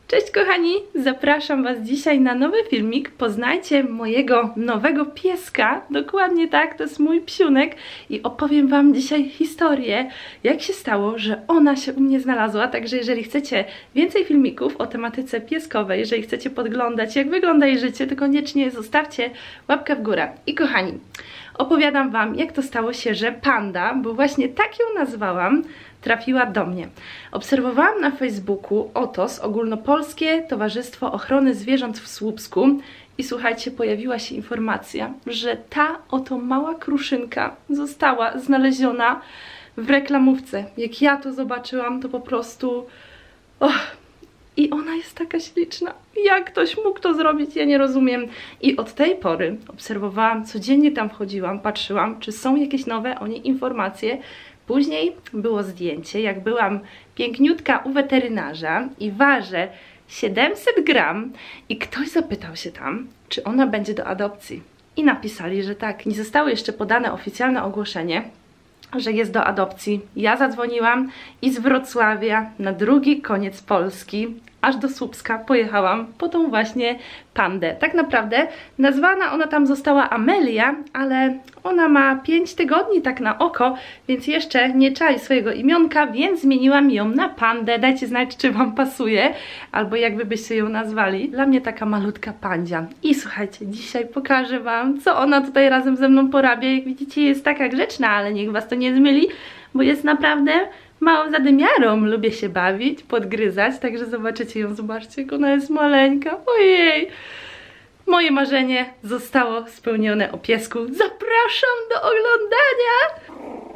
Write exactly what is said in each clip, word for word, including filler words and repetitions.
Cześć kochani, zapraszam Was dzisiaj na nowy filmik. Poznajcie mojego nowego pieska, dokładnie tak, to jest mój psiunek i opowiem Wam dzisiaj historię, jak się stało, że ona się u mnie znalazła. Także jeżeli chcecie więcej filmików o tematyce pieskowej, jeżeli chcecie podglądać, jak wygląda jej życie, to koniecznie zostawcie łapkę w górę. I kochani, opowiadam Wam, jak to stało się, że Panda, bo właśnie tak ją nazwałam, trafiła do mnie. Obserwowałam na Facebooku O T O S, Ogólnopolskie Towarzystwo Ochrony Zwierząt w Słupsku, i słuchajcie, pojawiła się informacja, że ta oto mała kruszynka została znaleziona w reklamówce. Jak ja to zobaczyłam, to po prostu... Oh. I ona jest taka śliczna. Jak ktoś mógł to zrobić? Ja nie rozumiem. I od tej pory obserwowałam, codziennie tam wchodziłam, patrzyłam, czy są jakieś nowe o niej informacje. Później było zdjęcie, jak byłam piękniutka u weterynarza i ważę siedemset gram i ktoś zapytał się tam, czy ona będzie do adopcji. I napisali, że tak. Nie zostało jeszcze podane oficjalne ogłoszenie, że jest do adopcji. Ja zadzwoniłam i z Wrocławia na drugi koniec Polski, aż do Słupska pojechałam po tą właśnie pandę. Tak naprawdę nazwana ona tam została Amelia, ale ona ma pięć tygodni tak na oko, więc jeszcze nie czai swojego imionka, więc zmieniłam ją na pandę. Dajcie znać, czy Wam pasuje, albo jakby byście ją nazwali. Dla mnie taka malutka pandzia. I słuchajcie, dzisiaj pokażę Wam, co ona tutaj razem ze mną porabia. Jak widzicie, jest taka grzeczna, ale niech Was to nie zmyli, bo jest naprawdę małą zadymiarą. Lubię się bawić, podgryzać, także zobaczycie ją, zobaczcie, jak ona jest maleńka. Ojej! Moje marzenie zostało spełnione o piesku. Zapraszam do oglądania!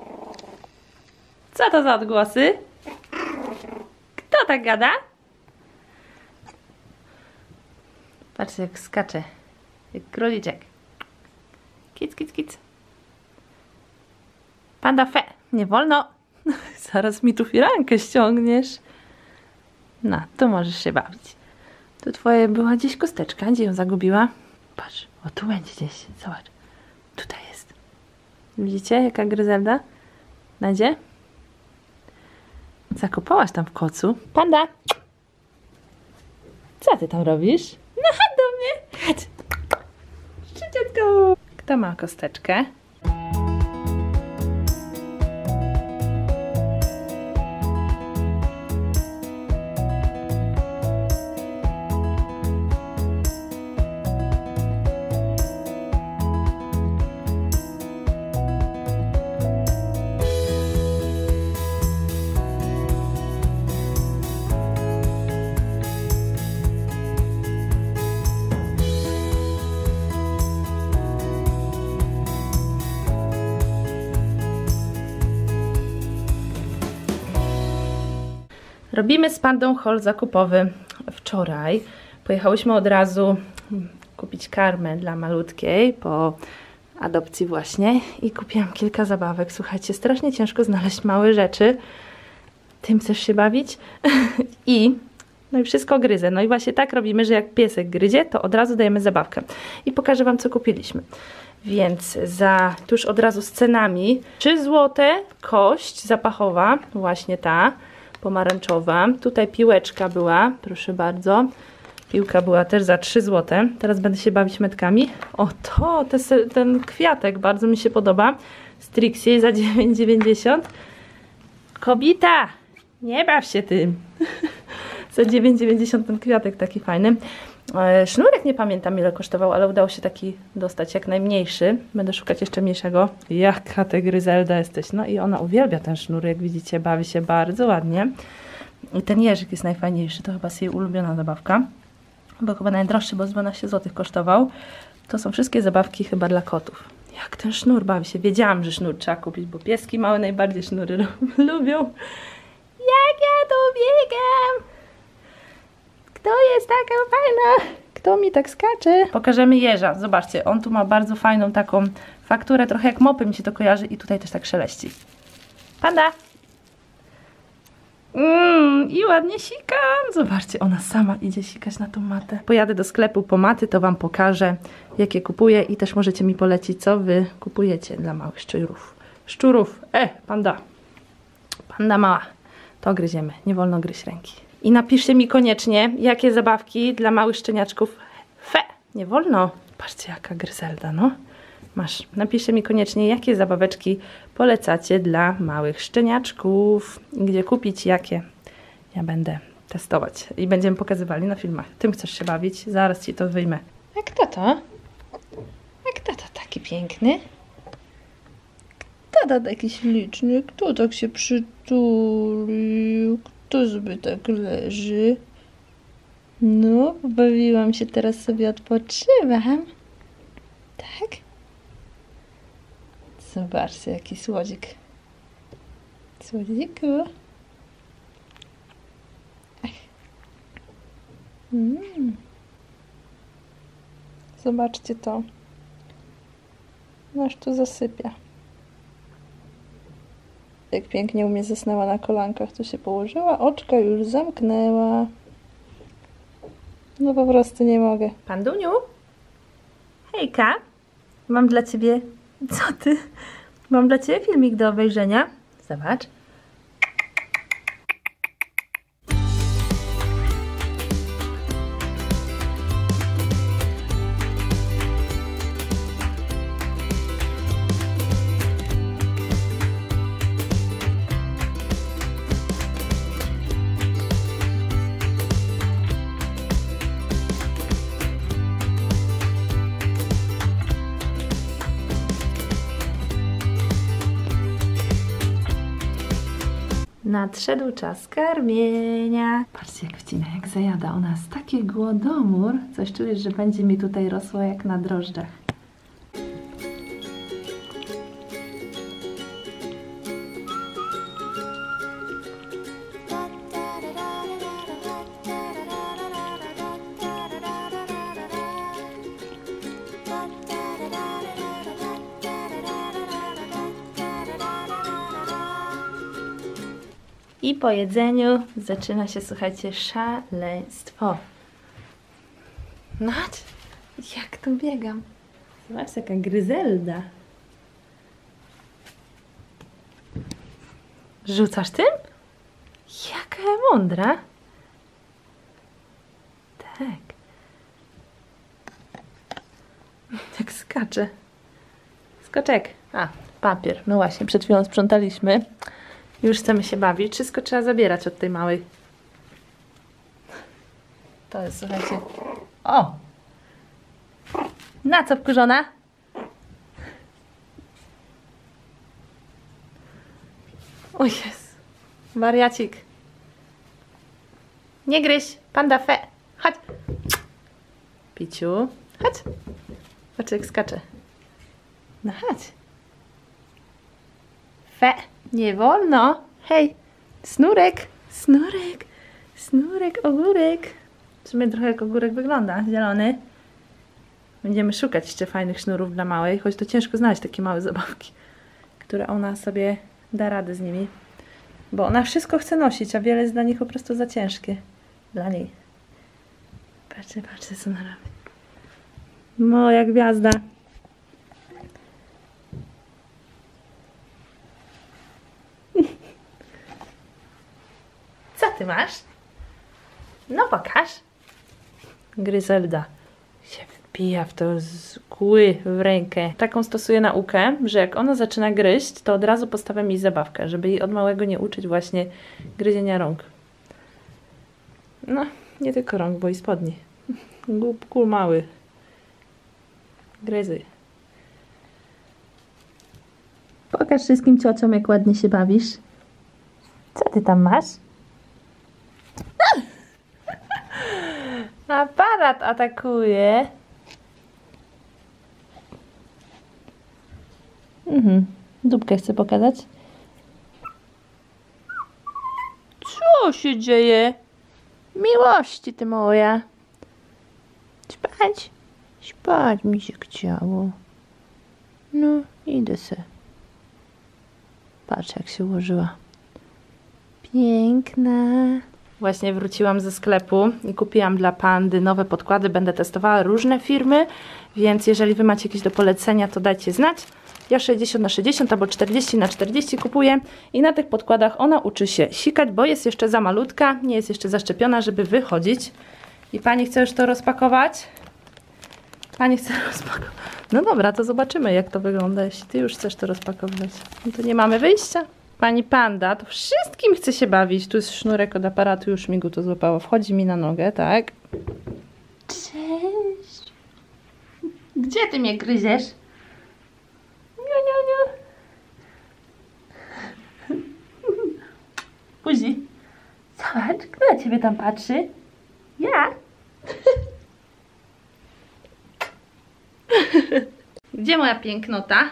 Co to za odgłosy? Kto tak gada? Patrzcie, jak skacze. Jak króliczek. Kic, kic, kic. Panda fe. Nie wolno. Zaraz mi tu firankę ściągniesz. No, tu możesz się bawić. Tu twoje była gdzieś kosteczka. Gdzie ją zagubiła? Patrz, o tu będzie gdzieś. Zobacz. Tutaj jest. Widzicie, jaka Gryzelda? Znajdzie? Zakopałaś tam w kocu. Panda! Co ty tam robisz? No chodź do mnie! Chodź! Szybciutko! Kto ma kosteczkę? Robimy z Pandą haul zakupowy. Wczoraj pojechałyśmy od razu kupić karmę dla malutkiej po adopcji właśnie i kupiłam kilka zabawek. Słuchajcie, strasznie ciężko znaleźć małe rzeczy. Tym chcesz się bawić? I no i wszystko gryzę. No i właśnie tak robimy, że jak piesek gryzie, to od razu dajemy zabawkę. I pokażę Wam, co kupiliśmy. Więc za tuż od razu z cenami trzy złote kość zapachowa, właśnie ta pomarańczowa. Tutaj piłeczka była, proszę bardzo. Piłka była też za trzy złote. Teraz będę się bawić metkami. O to, te, ten kwiatek bardzo mi się podoba. Z Trixie za dziewięć dziewięćdziesiąt. Kobita, nie baw się tym. Za dziewięć dziewięćdziesiąt ten kwiatek taki fajny. E, sznurek nie pamiętam, ile kosztował, ale udało się taki dostać jak najmniejszy. Będę szukać jeszcze mniejszego. Jaka ty Gryzelda jesteś. No i ona uwielbia ten sznurek, widzicie, bawi się bardzo ładnie. I ten jeżyk jest najfajniejszy, to chyba jest jej ulubiona zabawka. Bo chyba najdroższy, bo z dwanaście złotych kosztował. To są wszystkie zabawki chyba dla kotów. Jak ten sznur bawi się. Wiedziałam, że sznur trzeba kupić, bo pieski małe najbardziej sznury lubią. Jak ja tu biegam! Kto jest taka fajna? Kto mi tak skacze? Pokażemy jeża. Zobaczcie, on tu ma bardzo fajną taką fakturę, trochę jak mopy mi się to kojarzy i tutaj też tak szeleści. Panda! Mm, I ładnie sikam. Zobaczcie, ona sama idzie sikać na tą matę. Pojadę do sklepu po maty, to Wam pokażę, jakie kupuję i też możecie mi polecić, co Wy kupujecie dla małych szczurów. Szczurów! E, panda! Panda mała. To gryziemy. Nie wolno gryźć ręki. I napiszcie mi koniecznie, jakie zabawki dla małych szczeniaczków. Fe, nie wolno. Patrzcie, jaka Gryzelda, no. Masz. Napiszcie mi koniecznie, jakie zabaweczki polecacie dla małych szczeniaczków. Gdzie kupić, jakie. Ja będę testować i będziemy pokazywali na filmach. Tym chcesz się bawić? Zaraz ci to wyjmę. A kto to? A kto to taki piękny? Kto to taki śliczny? Kto tak się przytulił? Kto sobie tak leży? No, bawiłam się, teraz sobie odpoczywam. Tak? Zobaczcie, jaki słodzik. Słodziku. Mm. Zobaczcie to. Aż tu zasypia. Jak pięknie u mnie zasnęła na kolankach, to się położyła, oczka już zamknęła. No po prostu nie mogę. Panduniu? Hejka! Mam dla ciebie... Co ty? Mam dla ciebie filmik do obejrzenia. Zobacz. Nadszedł czas karmienia. Patrzcie, jak wcina, jak zajada. Ona jest taki głodomór. Coś czujesz, że będzie mi tutaj rosło jak na drożdżach. I po jedzeniu zaczyna się, słuchajcie, szaleństwo. No, jak tu biegam. Zobaczcie, jaka Gryzelda. Rzucasz tym? Jaka mądra. Tak. Jak skacze. Skoczek. A, papier. No właśnie, przed chwilą sprzątaliśmy. Już chcemy się bawić. Wszystko trzeba zabierać od tej małej. To jest, słuchajcie. O! Na co wkurzona? O jest. Wariacik. Nie gryź. Panda fe. Chodź. Piciu. Chodź. Patrz, jak skacze. No chodź. Fe. Nie wolno. Hej. Snurek. Snurek. Snurek, ogórek. W sumie trochę jak ogórek wygląda. Zielony. Będziemy szukać jeszcze fajnych sznurów dla małej, choć to ciężko znaleźć takie małe zabawki, które ona sobie da radę z nimi. Bo ona wszystko chce nosić, a wiele jest dla nich po prostu za ciężkie. Dla niej. Patrzcie, patrzcie, co ona robi. Moja gwiazda. Co ty masz? No pokaż. Gryzelda się wpija w to z kły w rękę. Taką stosuję naukę, że jak ona zaczyna gryźć, to od razu postawiam jej zabawkę, żeby jej od małego nie uczyć właśnie gryzienia rąk. No, nie tylko rąk, bo i spodni. Kul mały. Gryzy. Pokaż wszystkim ciociom, jak ładnie się bawisz. Co ty tam masz? Aparat atakuje. Mhm. Dupkę chcę pokazać. Co się dzieje? Miłości ty moja. Spać. Spać mi się chciało. No, idę se. Patrz, jak się ułożyła. Piękna. Właśnie wróciłam ze sklepu i kupiłam dla Pandy nowe podkłady. Będę testowała różne firmy, więc jeżeli wy macie jakieś do polecenia, to dajcie znać. Ja sześćdziesiąt na sześćdziesiąt albo czterdzieści na czterdzieści kupuję i na tych podkładach ona uczy się sikać, bo jest jeszcze za malutka, nie jest jeszcze zaszczepiona, żeby wychodzić. I pani chce już to rozpakować? Pani chce rozpakować. No dobra, to zobaczymy, jak to wygląda, jeśli ty już chcesz to rozpakować. No to nie mamy wyjścia. Pani panda to wszystkim chce się bawić. Tu jest sznurek od aparatu, już mi go to złapało. Wchodzi mi na nogę, tak? Cześć. Gdzie ty mnie gryziesz? Niu, niu, niu. Buzi. Zobacz, kto na ciebie tam patrzy? Ja? Gdzie moja pięknota?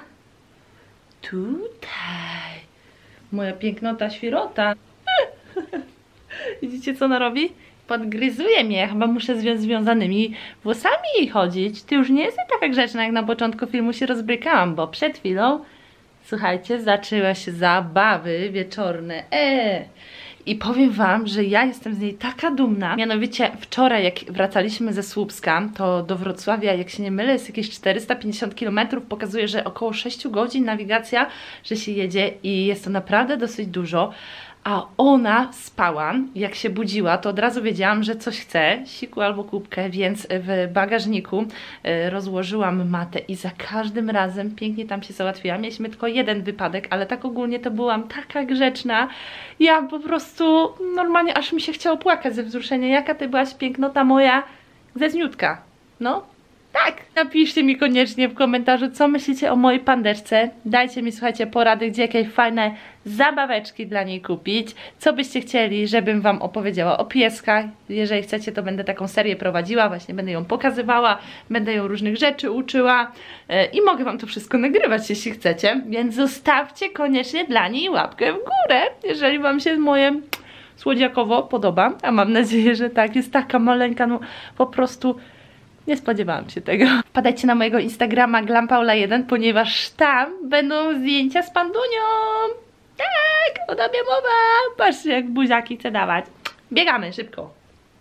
Tutaj. Moja pięknota świrota. Widzicie, co ona robi? Podgryzuje mnie. Chyba muszę z zwią związanymi włosami jej chodzić. Ty już nie jesteś taka grzeczna, jak na początku filmu się rozbrykałam, bo przed chwilą, słuchajcie, zaczęły się zabawy wieczorne. Eee. I powiem wam, że ja jestem z niej taka dumna. Mianowicie wczoraj, jak wracaliśmy ze Słupska, to do Wrocławia, jak się nie mylę, jest jakieś czterysta pięćdziesiąt kilometrów. Pokazuje, że około sześć godzin nawigacja, że się jedzie i jest to naprawdę dosyć dużo. A ona spała, jak się budziła, to od razu wiedziałam, że coś chce, siku albo kubkę, więc w bagażniku y, rozłożyłam matę i za każdym razem pięknie tam się załatwiłam. Mieliśmy tylko jeden wypadek, ale tak ogólnie to byłam taka grzeczna. Ja po prostu normalnie aż mi się chciało płakać ze wzruszenia. Jaka ty byłaś pięknota moja zeźniutka. No. Tak, napiszcie mi koniecznie w komentarzu, co myślicie o mojej pandeczce. Dajcie mi, słuchajcie, porady, gdzie jakieś fajne zabaweczki dla niej kupić. Co byście chcieli, żebym wam opowiedziała o pieskach. Jeżeli chcecie, to będę taką serię prowadziła, właśnie będę ją pokazywała, będę ją różnych rzeczy uczyła yy, i mogę wam to wszystko nagrywać, jeśli chcecie. Więc zostawcie koniecznie dla niej łapkę w górę, jeżeli wam się moje słodziakowo podoba. A mam nadzieję, że tak, jest taka maleńka, no po prostu... Nie spodziewałam się tego. Wpadajcie na mojego Instagrama glam paula jeden, ponieważ tam będą zdjęcia z pandunią. Tak, o tobie mowa. Patrzcie, jak buziaki chcę dawać. Biegamy szybko.